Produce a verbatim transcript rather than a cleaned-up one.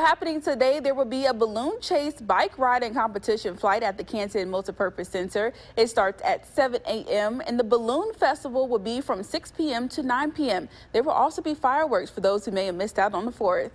happening today, there will be a balloon chase bike riding competition flight at the Canton Multipurpose Center. It starts at seven A M and the balloon festival will be from six P M to nine P M There will also be fireworks for those who may have missed out on the fourth.